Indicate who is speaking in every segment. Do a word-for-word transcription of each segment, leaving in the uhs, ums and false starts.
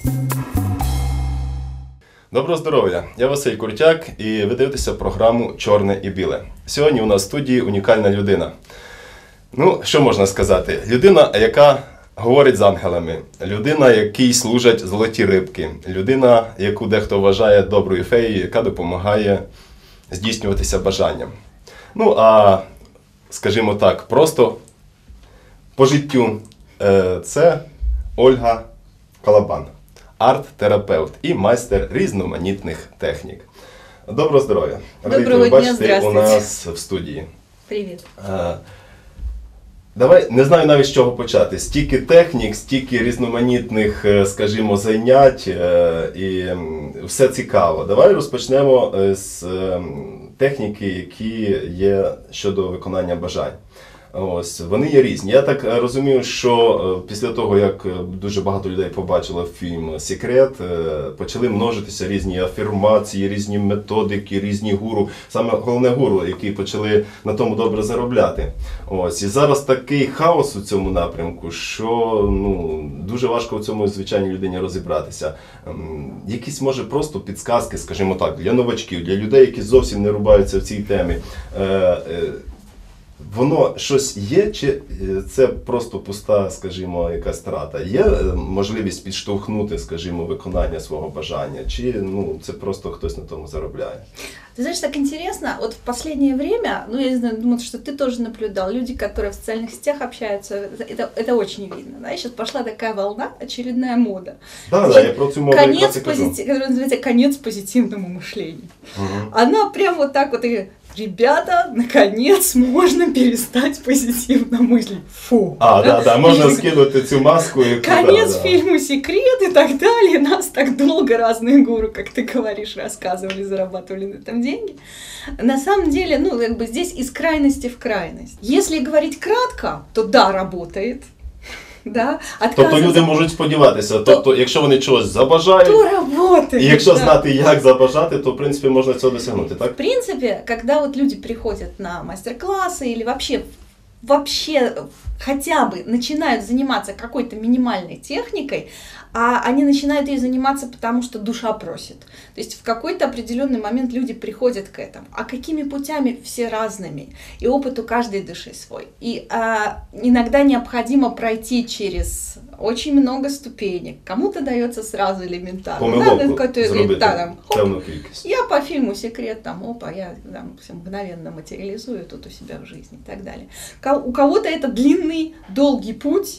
Speaker 1: Доброго здоров'я! Я Василь Куртяк і ви дивитеся програму «Чорне і біле». Сьогодні у нас в студії унікальна людина. Ну, що можна сказати? Людина, яка говорить з ангелами, людина, якій служать золоті рибки, людина, яку дехто вважає доброю феєю, яка допомагає здійснюватися бажанням. Ну, а, скажімо так, просто по життю це Ольга Калабан. Арт-терапевт і майстер різноманітних технік. Доброго здоров'я!
Speaker 2: Доброго дня, здравствуйте.
Speaker 1: У нас в студії.
Speaker 2: Привіт.
Speaker 1: А, давай, не знаю навіть з чого почати. Стільки технік, стільки різноманітних, скажімо, занять, і все цікаво. Давай розпочнемо з техніки, які є щодо виконання бажань. Ось, вони є різні. Я так розумію, що після того, як дуже багато людей побачило фільм «Секрет», почали множитися різні афірмації, різні методики, різні гуру. Саме головне гуру, які почали на тому добре заробляти. Ось, і зараз такий хаос у цьому напрямку, що ну, дуже важко в цьому звичайній людині розібратися. Якісь, може, просто підсказки, скажімо так, для новачків, для людей, які зовсім не рубаються в цій темі. Воно щось є, чи це просто пуста, скажімо, якась страта? Є можливість підштовхнути, скажімо, виконання свого бажання, чи ну, це просто хтось на тому заробляє?
Speaker 2: Ты знаешь, так интересно, вот в последнее время, ну я не знаю, думаю, что ты тоже наблюдал, люди, которые в социальных сетях общаются, это, это очень видно, да, сейчас пошла такая волна, очередная мода.
Speaker 1: Да, да, я про эту моду
Speaker 2: конец позитив, которая называется «Конец позитивному мышлению». Угу. Она прям вот так вот и... Ребята, наконец можно перестать позитивно мыслить. Фу.
Speaker 1: А, да, да, можно скинуть эту маску. И
Speaker 2: конец
Speaker 1: да,
Speaker 2: фильму «Секрет» и так далее. Нас так долго разные гуру, как ты говоришь, рассказывали, зарабатывали на этом деньги. На самом деле, ну, как бы здесь из крайности в крайность. Если говорить кратко, то да, работает. Да?
Speaker 1: Тобто люди можуть сподіватися, то, тобто, якщо вони чогось забажають,
Speaker 2: то работает,
Speaker 1: і якщо
Speaker 2: да.
Speaker 1: знати, як забажати, то, в принципі, можна цього досягнути, так?
Speaker 2: В принципе, когда вот люди приходят на мастер-классы или вообще, вообще хотя бы начинают заниматься какой-то минимальной техникой, а они начинают ей заниматься, потому что душа просит. То есть в какой-то определенный момент люди приходят к этому. А какими путями? Все разными. И опыт у каждой души свой. И а, иногда необходимо пройти через очень много ступенек. Кому-то дается сразу элементарно.
Speaker 1: Помилку
Speaker 2: да, там,
Speaker 1: певну кількість.
Speaker 2: Я по фильму «Секрет», там, опа, я там, все мгновенно материализую тут у себя в жизни и так далее. У кого-то это длинный, долгий путь.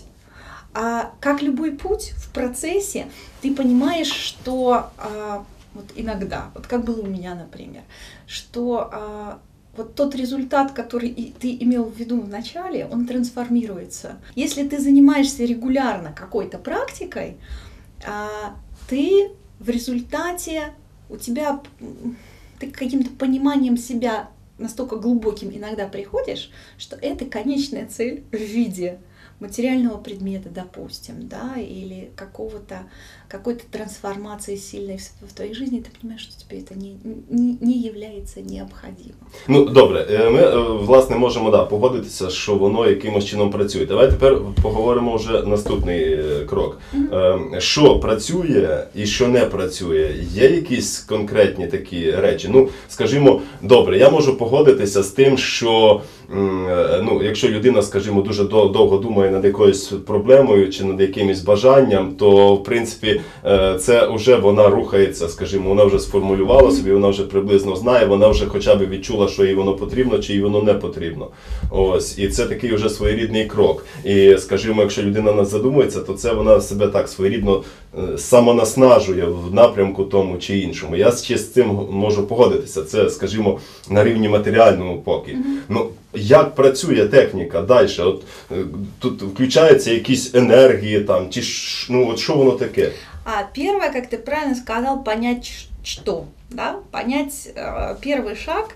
Speaker 2: А как любой путь в процессе, ты понимаешь, что а, вот иногда, вот как было у меня, например, что а, вот тот результат, который и ты имел в виду в начале, он трансформируется. Если ты занимаешься регулярно какой-то практикой, а, ты в результате, у тебя, ты каким-то пониманием себя настолько глубоким иногда приходишь, что это конечная цель в виде материального предмета, допустим, да, или какого-то, какой-то трансформации сильной в, в твоей жизни, ты понимаешь, что тебе это не, не, не является необходимым.
Speaker 1: Ну, добре, ми, власне, можемо, да, погодитися, що воно якимось чином працює. Давай тепер поговоримо вже наступний крок. Mm-hmm. Що працює і що не працює? Є якісь конкретні такі речі? Ну, скажімо, добре, я можу погодитися з тим, що ну, якщо людина, скажімо, дуже довго думає над якоюсь проблемою чи над якимось бажанням, то, в принципі, це вже вона рухається, скажімо, вона вже сформулювала собі, вона вже приблизно знає, вона вже хоча б відчула, що їй воно потрібно, чи їй воно не потрібно. Ось, і це такий вже своєрідний крок. І, скажімо, якщо людина задумується, то це вона себе так своєрідно самонаснажує в напрямку тому чи іншому. Я ще з цим можу погодитися. Це, скажімо, на рівні матеріальному поки. Mm-hmm. Ну, як працює техніка далі? От тут включаються якісь енергії там, чи ну от що воно таке?
Speaker 2: А первое, как ты правильно сказал, понять что, да? Понять э, первый шаг,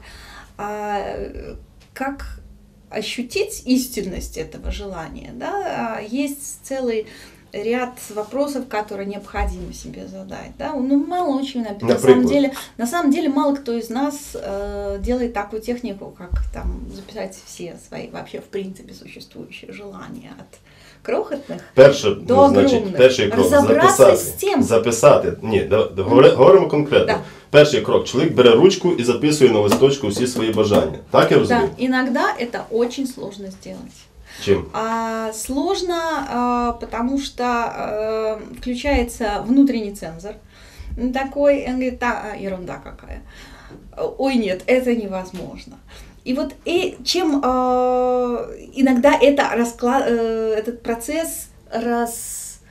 Speaker 2: э, как ощутить истинность этого желания, да? Есть целый ряд вопросов, которые необходимо себе задать. Да? Ну, мало очень, на, на
Speaker 1: Например?
Speaker 2: самом деле, на самом деле мало кто из нас э, делает такую технику, как там записать все свои вообще в принципе существующие желания от крохотних
Speaker 1: Перше,
Speaker 2: до
Speaker 1: ну, значить,
Speaker 2: огромних.
Speaker 1: перший крок
Speaker 2: Розібратися
Speaker 1: записати.
Speaker 2: з тим.
Speaker 1: Записати. Ні, да- да, говори- говоримо конкретно.
Speaker 2: Да.
Speaker 1: Перший крок. Чоловік бере ручку і записує на листочку всі свої бажання. Так я розумію?
Speaker 2: Да, иногда это очень сложно сделать.
Speaker 1: Чим?
Speaker 2: А, сложно, а, потому что а, включается внутренний цензор такой, он говорит, да, ерунда какая. Ой, нет, это невозможно. И вот и чем а, иногда это раскла- э, этот процесс рас,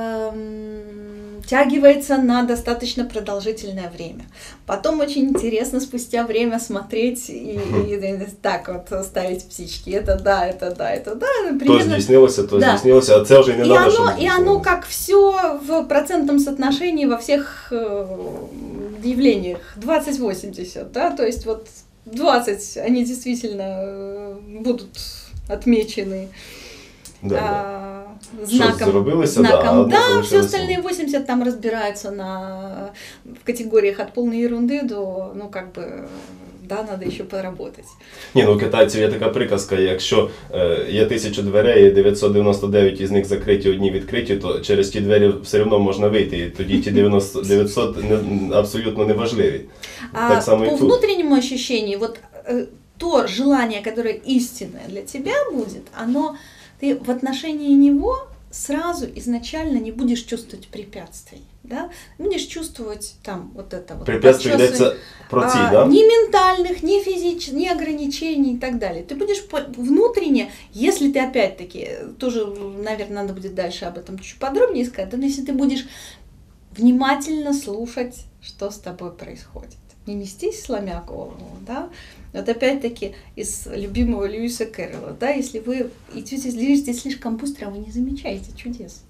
Speaker 2: эм, тягивается на достаточно продолжительное время. Потом очень интересно спустя время смотреть и, и, и так вот ставить птички. Это да, это да, это да.
Speaker 1: То
Speaker 2: Примерно.
Speaker 1: здійснилося, то
Speaker 2: Да.
Speaker 1: здійснилося, а це вже й не
Speaker 2: И
Speaker 1: треба, щоб
Speaker 2: оно, и оно
Speaker 1: здійснилося.
Speaker 2: как все в процентном соотношении во всех э, явлениях двадцать восемьдесят, да, то есть вот двадцать они действительно э, будут отмечены
Speaker 1: Да, да.
Speaker 2: а,
Speaker 1: Щось
Speaker 2: знаком.
Speaker 1: зробилося, да, а
Speaker 2: знаком.
Speaker 1: одне
Speaker 2: Да, все
Speaker 1: залишилося.
Speaker 2: остальные восемьдесят там разбираются на, в категориях от полной ерунды до, ну как бы, да, надо еще поработать.
Speaker 1: Ні, ну у китайців є така приказка, якщо е, є тисячу дверей і дев'ятсот дев'яносто дев'ять із них закриті, одні відкриті, то через ті двері все одно можна вийти, і тоді ті дев'яносто дев'ятсот не, абсолютно не важливі.
Speaker 2: А
Speaker 1: Так само
Speaker 2: по
Speaker 1: і тут.
Speaker 2: внутреннему ощущению, вот э, то желание, которое истинное для тебя будет, оно, ты в отношении него сразу изначально не будешь чувствовать препятствий, да? Будешь чувствовать там вот это вот.
Speaker 1: Препятствия
Speaker 2: подчёсывание,
Speaker 1: йдеться про ці,
Speaker 2: а,
Speaker 1: да?
Speaker 2: ни ментальных, ни физических, ни ограничений и так далее. Ты будешь по- внутренне, если ты опять-таки, тоже, наверное, надо будет дальше об этом чуть подробнее сказать, но если ты будешь внимательно слушать, что с тобой происходит. Не нестись, сломя голову, да. Вот опять-таки из любимого Льюиса Кэрролла, да, если вы идете, движетесь слишком быстро, вы не замечаете чудес.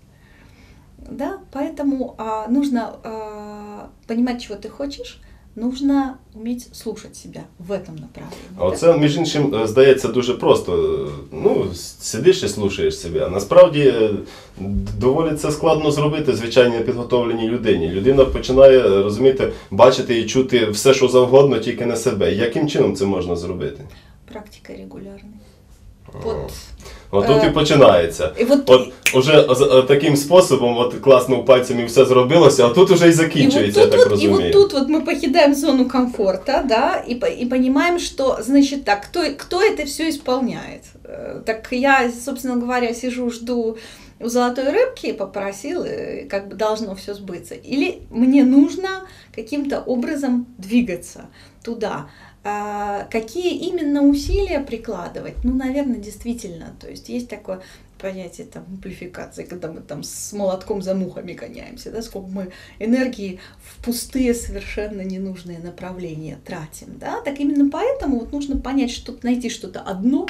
Speaker 2: Да, поэтому а, нужно а, понимать, чего ты хочешь, нужно уметь слушать себя в этом направлении.
Speaker 1: А оце, між іншим, е, здається дуже просто. Ну, сидиш і слухаєш себе. А насправді е, доволі це складно зробити звичайній підготовленій людині. Людина починає, е, розумієте, бачити і чути все, що завгодно, тільки не себе. Яким чином це можна зробити?
Speaker 2: Практика регулярная. Вот.
Speaker 1: От тут і
Speaker 2: Е,
Speaker 1: починається.
Speaker 2: И вот,
Speaker 1: От уже з- е, таким способом, от класно пальцями все зробилося, а тут уже і
Speaker 2: и вот
Speaker 1: закінчується, я
Speaker 2: тут
Speaker 1: так
Speaker 2: вот, и
Speaker 1: розумію.
Speaker 2: вот тут вот мы покидаем зону комфорта, да, и, по- и понимаем, что, значит, так, кто, кто это все исполняет? Э, Так я, собственно говоря, сижу, жду у золотой рыбки, попросил, и как бы должно все сбыться. Или мне нужно каким-то образом двигаться туда. А какие именно усилия прикладывать? Ну, наверное, действительно. То есть есть такое понятие там амплификации, когда мы там с молотком за мухами гоняемся, да, сколько мы энергии в пустые, совершенно ненужные направления тратим, да, так именно поэтому вот нужно понять, что найти что-то одно,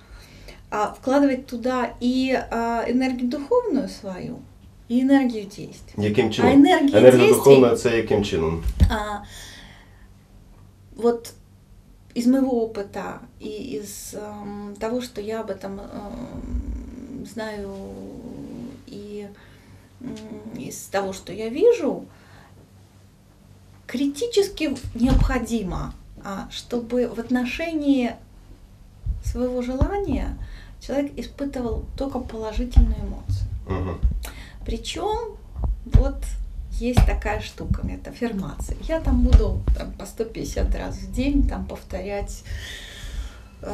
Speaker 2: а вкладывать туда и а, энергию духовную свою, и энергию действий.
Speaker 1: Яким
Speaker 2: А
Speaker 1: чином?
Speaker 2: энергия
Speaker 1: Енергія
Speaker 2: действий,
Speaker 1: духовна – це яким чином?
Speaker 2: а, вот из моего опыта и из эм, того, что я об этом эм, знаю, и м, из того, что я вижу, критически необходимо, а, чтобы в отношении своего желания человек испытывал только положительные эмоции.
Speaker 1: Угу.
Speaker 2: Причем вот есть такая штука, это аффирмация. Я там буду там, по сто пятьдесят раз в день там, повторять э,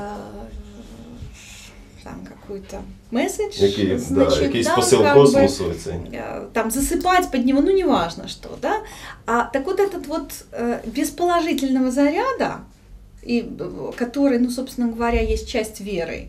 Speaker 2: там какой-то месседж,
Speaker 1: Який, да,
Speaker 2: значит,
Speaker 1: якийсь
Speaker 2: да,
Speaker 1: посил
Speaker 2: как
Speaker 1: космосу.
Speaker 2: бы,
Speaker 1: Цей.
Speaker 2: э, там засыпать под него, ну неважно что, да. А так вот этот вот э, без положительного заряда, и, э, который, ну собственно говоря, есть часть веры,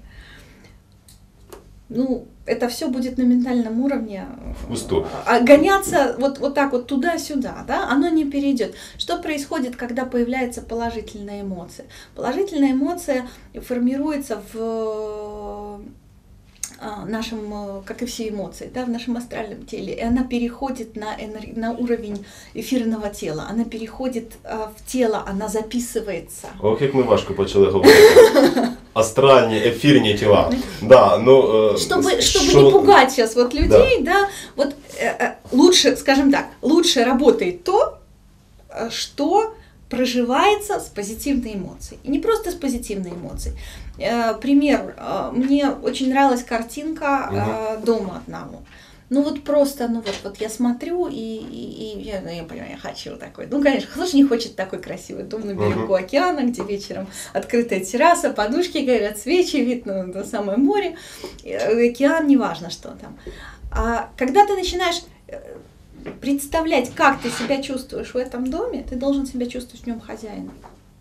Speaker 2: ну, это все будет на ментальном уровне.
Speaker 1: Впустую.
Speaker 2: А гоняться вот, вот так вот туда-сюда, да, оно не перейдет. Что происходит, когда появляется положительная эмоция? Положительная эмоция формируется в нашем, как и все эмоции, да, в нашем астральном теле, и она переходит на, энер... на уровень эфирного тела, она переходит в тело, она записывается.
Speaker 1: Ох, як ми важко почали говорити. астральні, ефірні тіла. Да, ну, э,
Speaker 2: Чтобы, чтобы
Speaker 1: шо...
Speaker 2: не пугать сейчас вот людей, да, да вот э, э, лучше, скажем так, лучше работает то, что проживается с позитивной эмоцией. И не просто с позитивной эмоцией. Э, пример, э, мне очень нравилась картинка э, угу. дома одного. Ну вот просто, ну вот, вот я смотрю, и, и, и я, ну, я понимаю, я хочу такой. Ну, конечно, кто же не хочет такой красивый дом на берегу uh-huh. океана, где вечером открытая терраса, подушки горят, свечи, вид на то самое море, океан, неважно что там. А когда ты начинаешь представлять, как ты себя чувствуешь в этом доме, ты должен себя чувствовать в нем хозяином.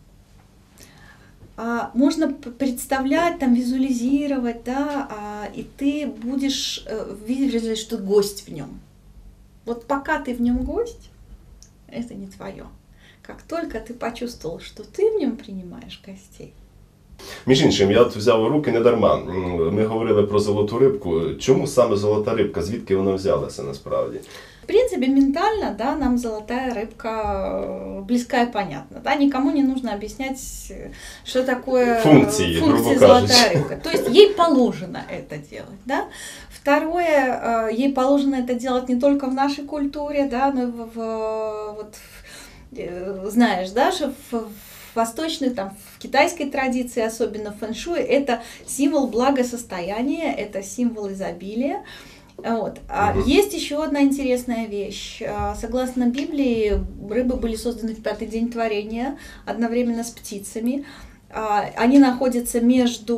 Speaker 2: А, можно представлять, там, визуализировать, да, а, и ты будешь э, видеть, что ты гость в нем. Вот пока ты в нем гость, это не твое. Как только ты почувствовал, что ты в нем принимаешь гостей.
Speaker 1: Між іншим, я от взяв у руки не дарма. Ми говорили про золоту рибку. Чому саме золота рибка? Звідки вона взялася насправді?
Speaker 2: В принципе, ментально, да, нам золотая рыбка близка и понятна. Да? Никому не нужно объяснять, что такое
Speaker 1: функции,
Speaker 2: функции золотая рыбка. То есть ей положено это делать. Да? Второе, ей положено это делать не только в нашей культуре, да, но и в, в, вот, в, знаешь, да, что в, в восточной, там, в китайской традиции, особенно в фэн-шуй, это символ благосостояния, это символ изобилия. Вот. А угу. Есть еще одна интересная вещь. Согласно Библии, рыбы были созданы в пятый день творения, одновременно с птицами. Они находятся между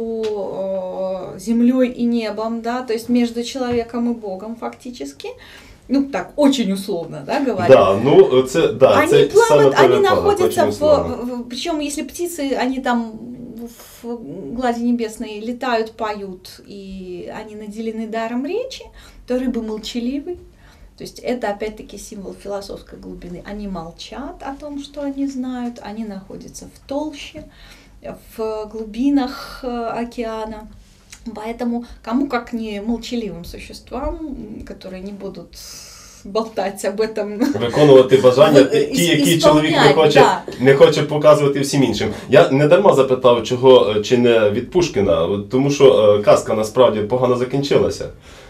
Speaker 2: землей и небом, да, то есть между человеком и Богом фактически. Ну, так, очень условно, да, говоря.
Speaker 1: Да, ну, це, да,
Speaker 2: они
Speaker 1: це
Speaker 2: плавают,
Speaker 1: саме
Speaker 2: они находятся в,
Speaker 1: в,
Speaker 2: причем если птицы, они там в глади небесной летают, поют, и они наделены даром речи, то рыбы молчаливы. То есть это опять-таки символ философской глубины. Они молчат о том, что они знают, они находятся в толще, в глубинах океана. Поэтому кому как не молчаливым существам, которые не будут болтать об этом.
Speaker 1: Виконувати бажання, ті, які чоловік не хоче, да. не хоче показувати всім іншим. Я не дарма запитав, чого чи не від Пушкіна, тому що казка насправді погано закінчилася.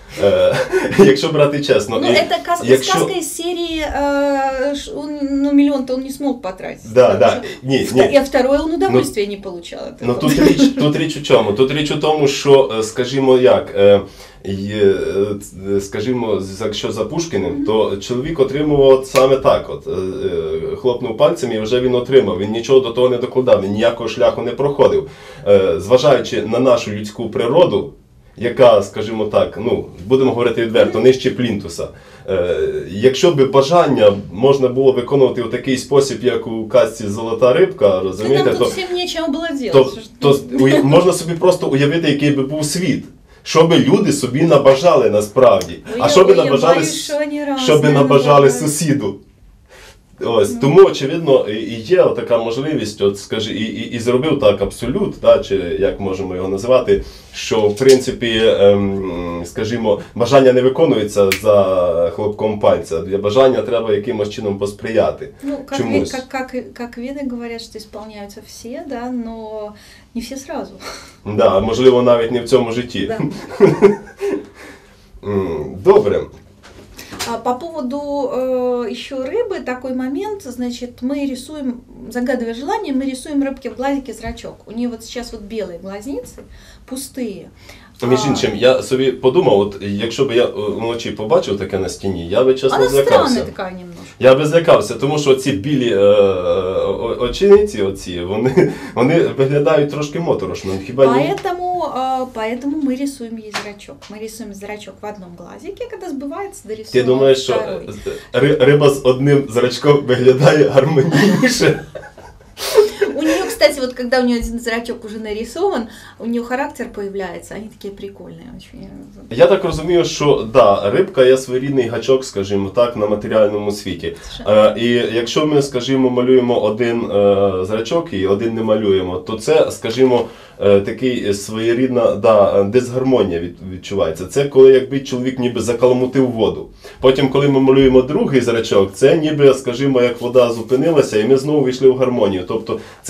Speaker 1: Якщо брати чесно.
Speaker 2: Ну, это сказка, якщо... сказка из серии, э, он, ну, миллион-то он не смог потратить.
Speaker 1: Да, да. Ні, ні.
Speaker 2: И второе, он удовольствие ну, не получал. От
Speaker 1: ну, тут річ, тут річ у чому? Тут річ у тому, що, скажімо, як, скажімо, якщо за Пушкіним, mm-hmm. то чоловік отримував саме так, от, хлопнув пальцем і вже він отримав, він нічого до того не докладав, він ніякого шляху не проходив. Зважаючи на нашу людську природу, яка, скажімо так, ну, будемо говорити відверто, нижче плінтуса. Е, якщо б бажання можна було виконувати в такий спосіб, як у казці «Золота рибка», розумієте,
Speaker 2: то,
Speaker 1: то,
Speaker 2: всім нічого було
Speaker 1: то, то, то можна собі просто уявити, який би був світ. Що би люди собі набажали насправді, а що би набажали, що би набажали сусіду. Ось, mm-hmm. Тому, очевидно, і є така можливість, от, скажи, і, і, і зробив так абсолют, та, чи як можемо його називати, що, в принципі, ем, скажімо, бажання не виконується за хлопком пальця, для бажання треба якимось чином посприяти.
Speaker 2: Ну, как, ве, как, как, как веды говорят, что исполняются все, да, но не все сразу.
Speaker 1: Да, можливо, навіть не в цьому житті.
Speaker 2: Да.
Speaker 1: Добре.
Speaker 2: По поводу э, еще рыбы, такой момент, значит, мы рисуем, загадывая желание, мы рисуем рыбке в глазике зрачок. У нее вот сейчас вот белые глазницы, пустые.
Speaker 1: Між іншим, я собі подумав, от якщо б я вночі побачив таке на стіні, я би чесно
Speaker 2: Она
Speaker 1: злякався.
Speaker 2: странная такая немножко.
Speaker 1: Я би злякався, тому що ці білі е, очениці, оці, вони, вони виглядають трошки моторошно. Хіба
Speaker 2: поэтому, э, поэтому мы рисуем ей зрачок. Мы рисуем зрачок в одном глазике, когда сбывается, дорисуем
Speaker 1: Ти думаєш, що
Speaker 2: второй.
Speaker 1: Риба з одним зрачком виглядає гармонійніше?
Speaker 2: У нее, кстати, вот когда у нее один зрачок уже нарисован, у нее характер появляется, они такие прикольные очень.
Speaker 1: Я так розумію, що да, рибка є своєрідний гачок, скажімо так, на матеріальному світі. Е, і якщо ми, скажімо, малюємо один е, зрачок і один не малюємо, то це, скажімо, е, такий своєрідна, да, дисгармонія від, відчувається. Це коли якби чоловік ніби закаламутив воду. Потім, коли ми малюємо другий зрачок, це ніби, скажімо, як вода зупинилася і ми знову вийшли в гармонію. Тобто це, ну,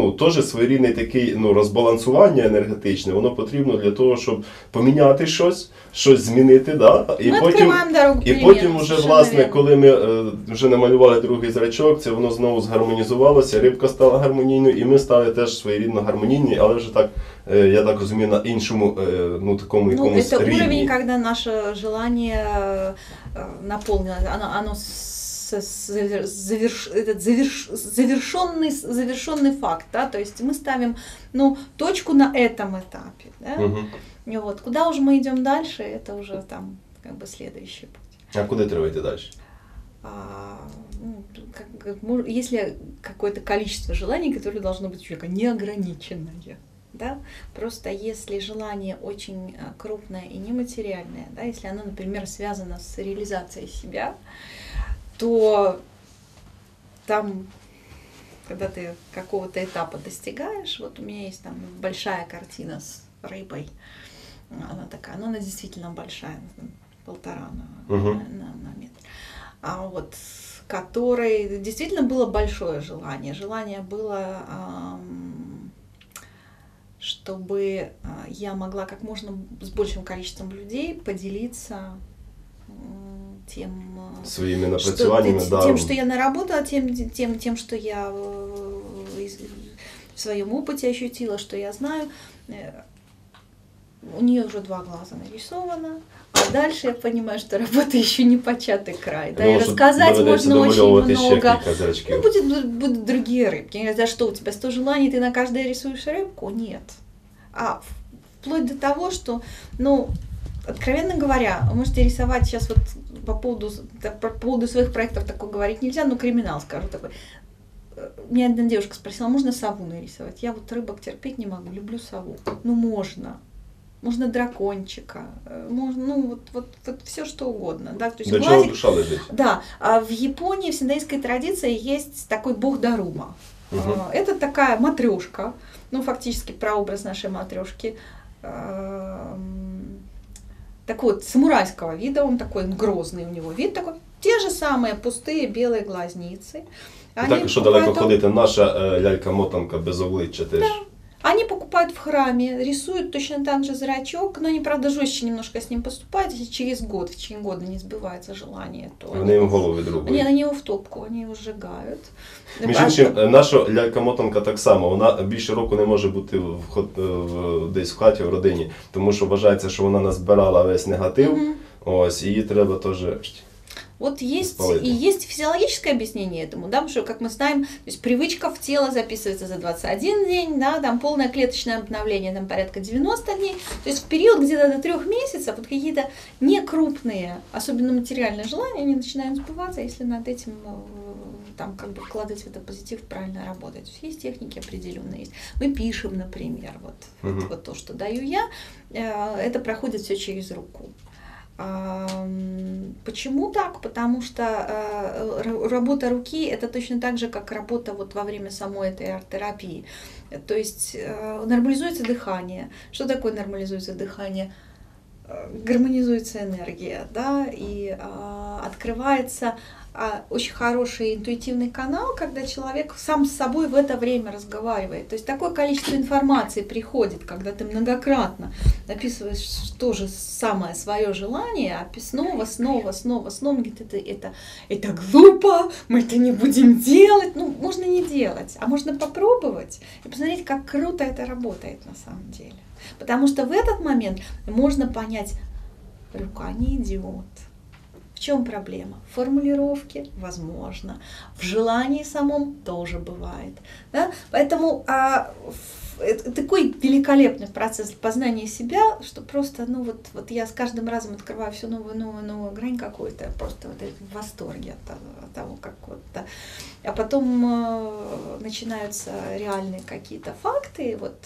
Speaker 1: ну, теж своєрідний такий ну, розбалансування енергетичне, воно потрібно для того, щоб поміняти щось, щось змінити, да? І
Speaker 2: ми
Speaker 1: потім,
Speaker 2: дорогу
Speaker 1: і потім вже, власне, коли ми е, вже намалювали другий зрачок, це воно знову згармонізувалося, рибка стала гармонійною, і ми стали теж своєрідно гармонійні, але вже так, е, я так розумію, на іншому, е, ну, такому якомусь
Speaker 2: ну, это
Speaker 1: рівні.
Speaker 2: уровень, когда наше желание э, наполнилось, оно, оно заверш, этот заверш, завершенный, завершенный факт, да, то есть мы ставим, ну, точку на этом этапе, да,
Speaker 1: Угу.
Speaker 2: и вот, куда уже мы идем дальше, это уже там, как бы, следующий путь.
Speaker 1: А куди треба йти далі?
Speaker 2: А, ну, как, как, если какое-то количество желаний, которое должно быть у человека неограниченное, да, просто если желание очень крупное и нематериальное, да, если оно, например, связано с реализацией себя, то там, когда ты какого-то этапа достигаешь, вот у меня есть там большая картина с рыбой, она такая, ну она действительно большая, полтора на,
Speaker 1: Угу.
Speaker 2: на, на метр, а вот которой действительно было большое желание, желание было, эм, чтобы я могла как можно с большим количеством людей поделиться тем,
Speaker 1: своими напрацюваннями,
Speaker 2: что,
Speaker 1: да.
Speaker 2: тем, что я наработала, тем, тем, тем, что я в своем опыте ощутила, что я знаю. У нее уже два глаза нарисовано, а дальше я понимаю, что работа еще не початый край. Да, и рассказать можно очень много. Ну, будет, будут другие рыбки. Я говорю, за что у тебя сто желаний, ты на каждое рисуешь рыбку? Нет. А вплоть до того, что, ну, откровенно говоря, вы можете рисовать сейчас вот по поводу, по поводу своих проектов такое говорить нельзя, но криминал скажу такой. Меня одна девушка спросила, можно сову нарисовать? Я вот рыбок терпеть не могу, люблю сову. Ну, можно. Можно дракончика, можно, ну, вот, вот, вот все что угодно. Да? То есть
Speaker 1: до
Speaker 2: глазик,
Speaker 1: чего душа лежит.
Speaker 2: Да, а в Японии, в синдаистской традиции есть такой бог Дарума.
Speaker 1: Угу.
Speaker 2: Это такая матрешка, ну, фактически прообраз нашей матрешки. Такой вот самурайского вида, он такой грозный у него вид такой. Те же самые пустые белые глазницы.
Speaker 1: Так, що далеко ходити, наша е, лялька-мотанка без обличчя теж.
Speaker 2: Да. Они покупают в храме, рисуют точно так же зрачок, но они, правда, жестче немножко с ним поступают, если через год, в течение года не сбывается желание, то
Speaker 1: вони їм голову відрубують.
Speaker 2: Они, они его в топку, они его сжигают.
Speaker 1: Між іншим, наша лялька-мотанка так само, вона більше року не може бути в, в, десь в хаті, в родині, тому що вважається, що вона назбирала весь негатив, mm-hmm. ось, і її треба теж...
Speaker 2: Вот есть и есть физиологическое объяснение этому, да, потому что, как мы знаем, то есть привычка в тело записывается за двадцать один день, да, там полное клеточное обновление там порядка девяносто дней, то есть в период где-то до трех месяцев вот какие-то некрупные, особенно материальные желания, они начинают сбываться, если над этим там как бы вкладывать в этот позитив, правильно работать. То есть, есть техники определенные, есть. Мы пишем, например, вот, угу. вот, вот то, что даю я, это проходит все через руку. Почему так? Потому что работа руки это точно так же, как работа вот во время самой этой арт-терапии. То есть нормализуется дыхание. Что такое нормализуется дыхание? Гармонизуется энергия, да, и открывается очень хороший интуитивный канал, когда человек сам с собой в это время разговаривает. То есть такое количество информации приходит, когда ты многократно описываешь то же самое свое желание, а снова, снова, снова, снова, говорит, это, это, это глупо, мы это не будем делать. Ну, можно не делать, а можно попробовать и посмотреть, как круто это работает на самом деле. Потому что в этот момент можно понять, рука не идет. В чем проблема? В формулировке возможно, в желании самом тоже бывает. Да? Поэтому а, в, такой великолепный процесс познания себя, что просто, ну вот, вот я с каждым разом открываю все новую, новую, новую грань какую-то, просто вот в восторге от того, от того как вот, да. А потом э, начинаются реальные какие-то факты, вот.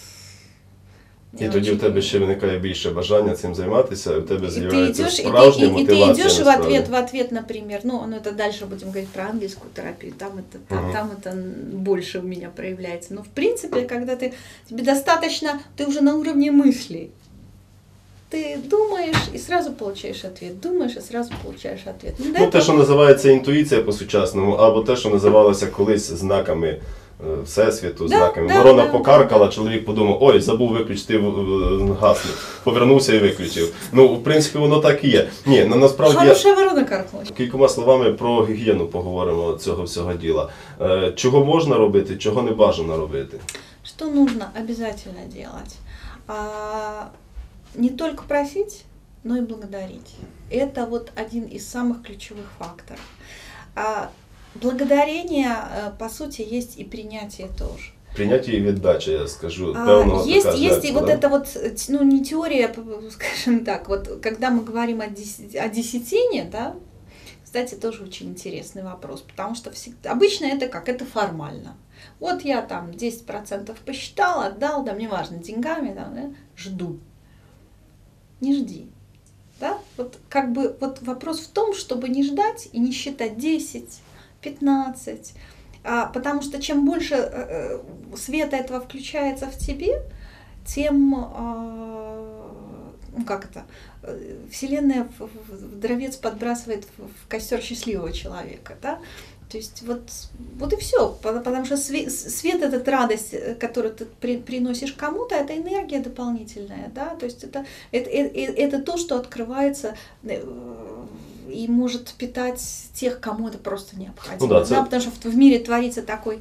Speaker 1: І тоді в тебе ще виникає більше бажання цим займатися, і в тебе з'являється справжня мотивація.
Speaker 2: И ты идешь в ответ, в ответ, например, ну, ну это дальше будем говорить про ангельскую терапию, там это, там, uh-huh. там это больше у меня проявляется. Но в принципе, когда ты, тебе достаточно, ты уже на уровне мыслей. Ти думаєш і сразу получаєш ответ, думаєш і сразу получаєш ответ.
Speaker 1: Ну, ну те, що називається інтуїція по-сучасному, або те, що називалося колись знаками е, всесвіту,
Speaker 2: Да,
Speaker 1: знаками.
Speaker 2: да,
Speaker 1: Ворона
Speaker 2: да,
Speaker 1: покаркала,
Speaker 2: да.
Speaker 1: чоловік подумав, ой, забув виключити е, газ, повернувся і виключив. Ну, в принципі, воно так і є. Ні, ну, насправді...
Speaker 2: Хорошая ворона каркнула.
Speaker 1: Кількома словами про гігієну поговоримо цього всього діла. Е, Чого можна робити, чого не бажано робити?
Speaker 2: Что нужно обязательно делать? А, не только просить, но и благодарить. Это вот один из самых ключевых факторов. А, благодарение, э, по сути, есть и принятие тоже.
Speaker 1: Прийняття і віддача, я скажу,
Speaker 2: А,
Speaker 1: певного
Speaker 2: есть,
Speaker 1: така
Speaker 2: есть и
Speaker 1: жертва,
Speaker 2: вот
Speaker 1: да?
Speaker 2: это вот, э, ну, не теория, п- п- скажем так, вот когда мы говорим о, дес- о десятине, да, кстати, тоже очень интересный вопрос, потому что всегда, обычно это как, это формально. Вот я там десять процентов посчитал, отдал, да, мне важно, деньгами, да, да, жду. Не жди. Да? Вот как бы вот вопрос в том, чтобы не ждать и не считать десять, пятнадцать, а, потому что чем больше э, света этого включается в тебе, тем, э, ну как это, э, Вселенная в, в, в дровец подбрасывает в, в костер счастливого человека, да? То есть вот, вот и все, потому что свет, свет это радость, которую ты при, приносишь кому-то, это энергия дополнительная, да, то есть это, это, это, это то, что открывается и может питать тех, кому это просто необходимо.
Speaker 1: Ну да,
Speaker 2: да,
Speaker 1: це...
Speaker 2: потому что в, в мире творится такой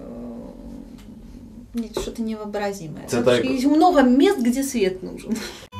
Speaker 2: что-то невообразимое.
Speaker 1: Це
Speaker 2: Да,
Speaker 1: так...
Speaker 2: Есть много мест, где свет нужен.